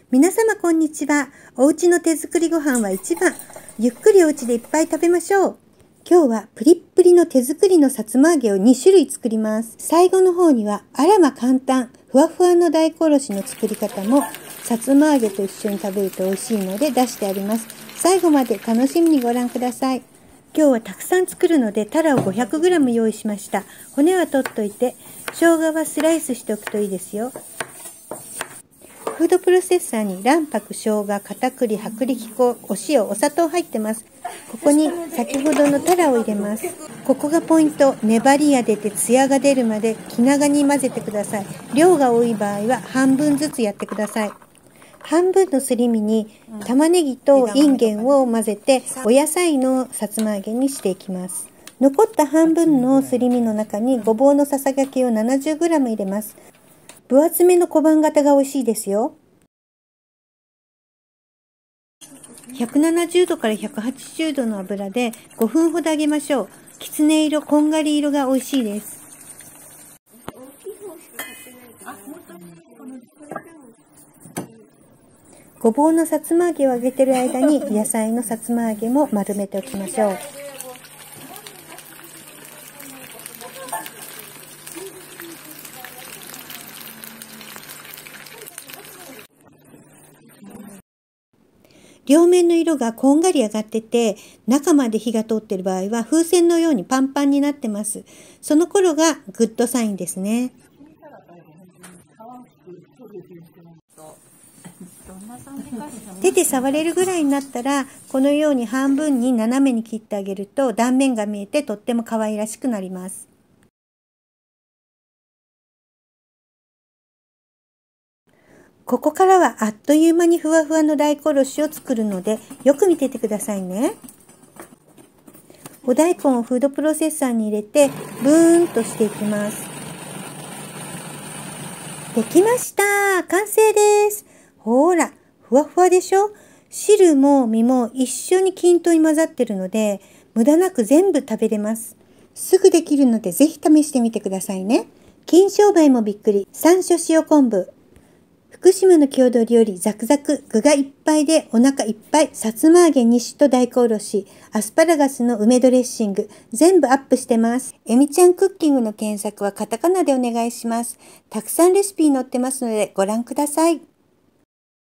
皆様こんにちは。おうちの手作りご飯は一番。ゆっくりお家でいっぱい食べましょう。今日はプリップリの手作りのさつま揚げを2種類作ります。最後の方にはあらま簡単、ふわふわの大根おろしの作り方もさつま揚げと一緒に食べると美味しいので出してあります。最後まで楽しみにご覧ください。今日はたくさん作るのでタラを 500g 用意しました。骨は取っといて、生姜はスライスしておくといいですよ。フードプロセッサーに卵白、生姜、片栗、薄力粉、お塩、お砂糖入ってます。ここに先ほどのタラを入れます。ここがポイント。粘りが出てツヤが出るまで気長に混ぜてください。量が多い場合は半分ずつやってください。半分のすり身に玉ねぎとインゲンを混ぜてお野菜のさつま揚げにしていきます。残った半分のすり身の中にごぼうのささがきを 70g 入れます。分厚めの小判型が美味しいですよ。170度から180度の油で5分ほど揚げましょう。きつね色、こんがり色が美味しいです。ごぼうのさつま揚げを揚げてる間に野菜のさつま揚げも丸めておきましょう。両面の色がこんがり上がってて、中まで火が通っている場合は風船のようにパンパンになってます。その頃がグッドサインですね。手で触れるぐらいになったら、このように半分に斜めに切ってあげると断面が見えてとっても可愛らしくなります。ここからはあっという間にふわふわの大根おろしを作るので、よく見ててくださいね。お大根をフードプロセッサーに入れて、ブーンとしていきます。できました。完成です。ほら、ふわふわでしょ？汁も身も一緒に均等に混ざってるので、無駄なく全部食べれます。すぐできるのでぜひ試してみてくださいね。金商売もびっくり。山椒塩昆布。福島の郷土料理ザクザク、具がいっぱいでお腹いっぱい、さつま揚げ2種と大根おろし、アスパラガスの梅ドレッシング、全部アップしてます。えみちゃんクッキングの検索はカタカナでお願いします。たくさんレシピ載ってますのでご覧ください。